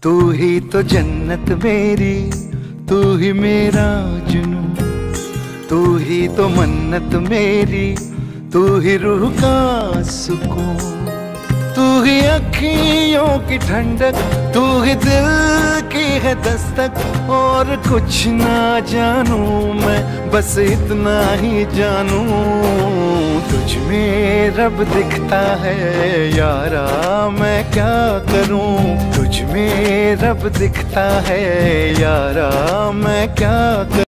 तू ही तो जन्नत मेरी, तू ही मेरा जुनून, तू ही तो मन्नत मेरी, तू ही रूह का सुकून, तू ही अखियों की ठंडक, तू ही दिल की है दस्तक। और कुछ ना जानू मैं, बस इतना ही जानू, तुझ में रब दिखता है यारा, मैं क्या करूं। तुझ में रब दिखता है यारा, मैं क्या करूं।